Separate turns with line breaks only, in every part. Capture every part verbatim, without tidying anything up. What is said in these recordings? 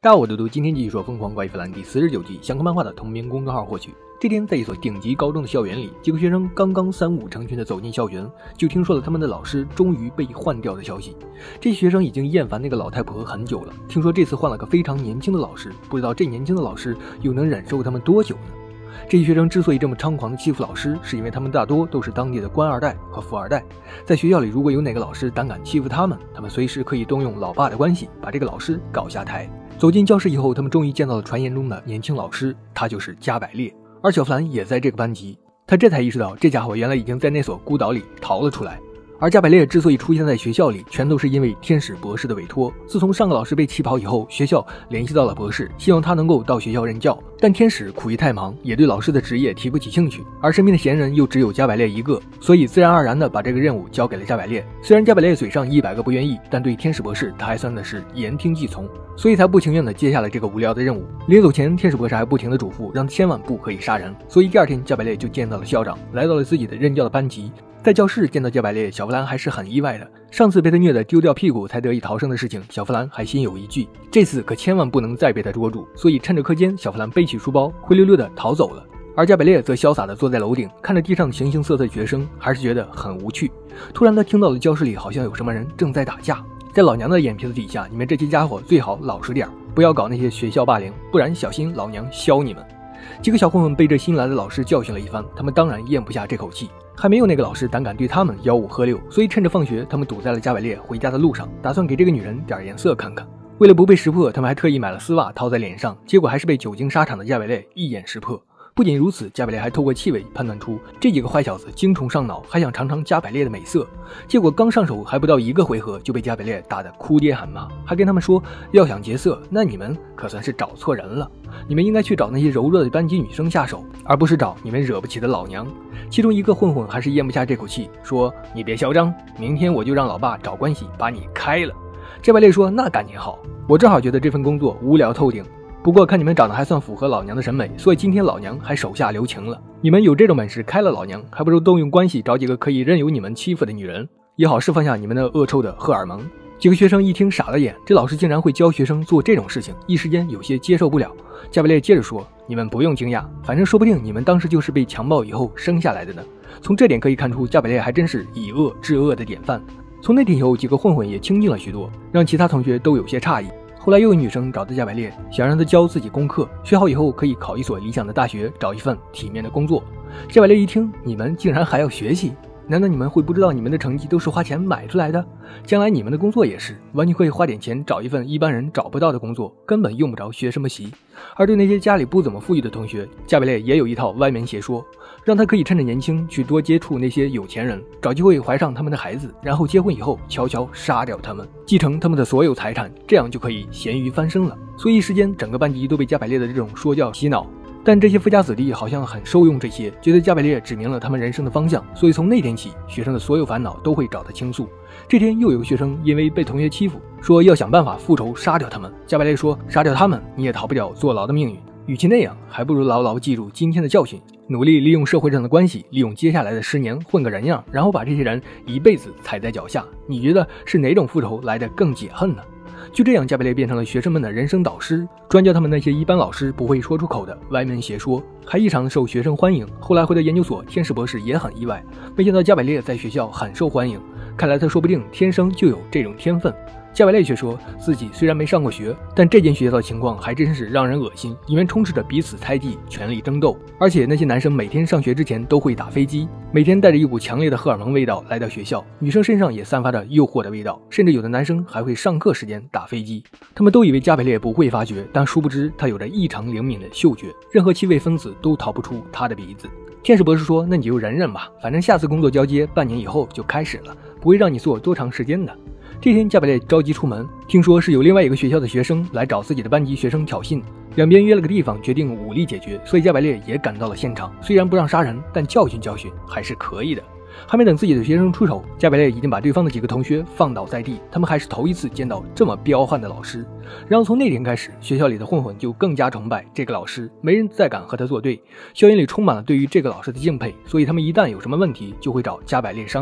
大家好，我读读今天继续说《疯狂怪异弗兰》第四十九集，想看漫画的同名公众号获取。这天，在一所顶级高中的校园里，几个学生刚刚三五成群地走进校园，就听说了他们的老师终于被换掉的消息。这些学生已经厌烦那个老太婆很久了，听说这次换了个非常年轻的老师，不知道这年轻的老师又能忍受他们多久呢？这些学生之所以这么猖狂地欺负老师，是因为他们大多都是当地的官二代和富二代。在学校里，如果有哪个老师胆敢欺负他们，他们随时可以动用老爸的关系，把这个老师搞下台。走进教室以后，他们终于见到了传言中的年轻老师，他就是加百列。而小弗兰也在这个班级，他这才意识到这家伙原来已经在那所孤岛里逃了出来。而加百列之所以出现在学校里，全都是因为天使博士的委托。自从上个老师被气跑以后，学校联系到了博士，希望他能够到学校任教。但天使苦于太忙，也对老师的职业提不起兴趣，而身边的闲人又只有加百列一个，所以自然而然的把这个任务交给了加百列。虽然加百列嘴上一百个不愿意，但对天使博士他还算的是言听计从，所以才不情愿的接下了这个无聊的任务。临走前，天使博士还不停的嘱咐让千万不可以杀人，所以第二天加百列就见到了校长，来到了自己的任教的班级。在教室见到加百列，小弗兰还是很意外的。上次被他虐得丢掉屁股才得以逃生的事情，小弗兰还心有一惧，这次可千万不能再被他捉住。所以趁着课间，小弗兰背起书包，灰溜溜的逃走了。而加百列则潇洒地坐在楼顶，看着地上形形色色的学生，还是觉得很无趣。突然他听到了教室里好像有什么人正在打架，在老娘的眼皮子底下，你们这些家伙最好老实点，不要搞那些学校霸凌，不然小心老娘削你们。几个小混混被这新来的老师教训了一番，他们当然咽不下这口气，还没有那个老师胆敢对他们吆五喝六，所以趁着放学，他们堵在了加百列回家的路上，打算给这个女人点颜色看看。为了不被识破，他们还特意买了丝袜套在脸上，结果还是被久经沙场的加百列一眼识破。不仅如此，加百列还透过气味判断出这几个坏小子精虫上脑，还想尝尝加百列的美色。结果刚上手还不到一个回合，就被加百列打得哭爹喊妈，还跟他们说要想劫色，那你们可算是找错人了，你们应该去找那些柔弱的班级女生下手，而不是找你们惹不起的老娘。其中一个混混还是咽不下这口气，说你别嚣张，明天我就让老爸找关系把你开了。加百列说那赶紧好，我正好觉得这份工作无聊透顶，不过看你们长得还算符合老娘的审美，所以今天老娘还手下留情了。你们有这种本事开了老娘，还不如动用关系找几个可以任由你们欺负的女人，也好释放下你们的恶臭的荷尔蒙。几个学生一听傻了眼，这老师竟然会教学生做这种事情，一时间有些接受不了。加百列接着说，你们不用惊讶，反正说不定你们当时就是被强暴以后生下来的呢。从这点可以看出，加百列还真是以恶制恶的典范。从那天以后，几个混混也清静了许多，让其他同学都有些诧异。后来又有女生找到加百列，想让他教自己功课，学好以后可以考一所理想的大学，找一份体面的工作。加百列一听，你们竟然还要学习？难道你们会不知道你们的成绩都是花钱买出来的？将来你们的工作也是，完全可以花点钱找一份一般人找不到的工作，根本用不着学什么习。而对那些家里不怎么富裕的同学，加百列也有一套歪门邪说，让他可以趁着年轻去多接触那些有钱人，找机会怀上他们的孩子，然后结婚以后悄悄杀掉他们，继承他们的所有财产，这样就可以咸鱼翻身了。所以一时间整个班级都被加百列的这种说教洗脑。但这些富家子弟好像很受用这些，觉得加百列指明了他们人生的方向，所以从那天起，学生的所有烦恼都会找他倾诉。这天又有个学生因为被同学欺负，说要想办法复仇杀掉他们。加百列说，杀掉他们你也逃不了坐牢的命运，与其那样，还不如牢牢记住今天的教训，努力利用社会上的关系，利用接下来的十年混个人样，然后把这些人一辈子踩在脚下。你觉得是哪种复仇来得更解恨呢？就这样，加百列变成了学生们的人生导师，专教他们那些一般老师不会说出口的歪门邪说，还异常受学生欢迎。后来回到研究所，天使博士也很意外，没想到加百列在学校很受欢迎，看来他说不定天生就有这种天分。加百列却说自己虽然没上过学，但这间学校的情况还真是让人恶心，里面充斥着彼此猜忌、权力争斗，而且那些男生每天上学之前都会打飞机，每天带着一股强烈的荷尔蒙味道来到学校，女生身上也散发着诱惑的味道，甚至有的男生还会上课时间打飞机。他们都以为加百列不会发觉，但殊不知他有着异常灵敏的嗅觉，任何气味分子都逃不出他的鼻子。天使博士说，那你就忍忍吧，反正下次工作交接半年以后就开始了，不会让你做多长时间的。这天加百列着急出门，听说是有另外一个学校的学生来找自己的班级学生挑衅，两边约了个地方决定武力解决，所以加百列也赶到了现场。虽然不让杀人，但教训教训还是可以的。还没等自己的学生出手，加百列已经把对方的几个同学放倒在地，他们还是头一次见到这么彪悍的老师。然后从那天开始，学校里的混混就更加崇拜这个老师，没人再敢和他作对，校园里充满了对于这个老师的敬佩，所以他们一旦有什么问题就会找加百列商量。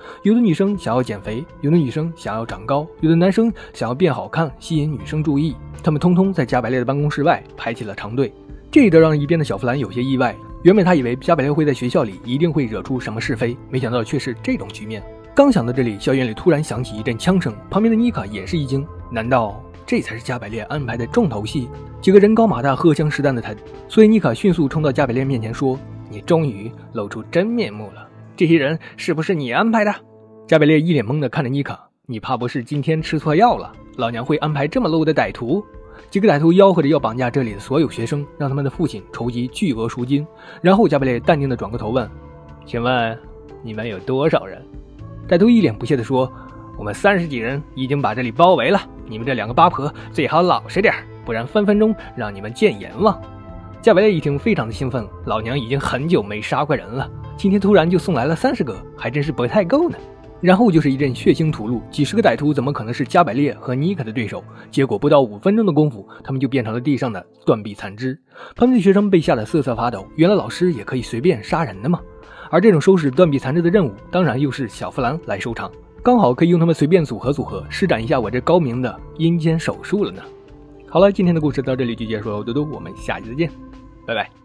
有的女生想要减肥，有的女生想要长高，有的男生想要变好看，吸引女生注意。他们通通在加百列的办公室外排起了长队，这得让一边的小弗兰有些意外。原本他以为加百列会在学校里一定会惹出什么是非，没想到却是这种局面。刚想到这里，校园里突然响起一阵枪声，旁边的妮卡也是一惊，难道这才是加百列安排的重头戏？几个人高马大、荷枪实弹的态度，所以妮卡迅速冲到加百列面前说：“你终于露出真面目了，这些人是不是你安排的？”加百列一脸懵的看着妮卡：“你怕不是今天吃错药了？老娘会安排这么 low 的歹徒？”几个歹徒吆喝着要绑架这里的所有学生，让他们的父亲筹集巨额赎金。然后加百列淡定地转过头问：“请问你们有多少人？”歹徒一脸不屑地说：“我们三十几人已经把这里包围了，你们这两个八婆最好老实点，不然分分钟让你们见阎王。”加百列一听非常的兴奋，老娘已经很久没杀过人了，今天突然就送来了三十个，还真是不太够呢。然后就是一阵血腥吐露，几十个歹徒怎么可能是加百列和妮卡的对手？结果不到五分钟的功夫，他们就变成了地上的断臂残肢。旁边的学生被吓得瑟瑟发抖，原来老师也可以随便杀人的吗？而这种收拾断臂残肢的任务，当然又是小弗兰来收场，刚好可以用他们随便组合组合，施展一下我这高明的阴间手术了呢。好了，今天的故事到这里就结束了，嘟嘟，我们下期再见，拜拜。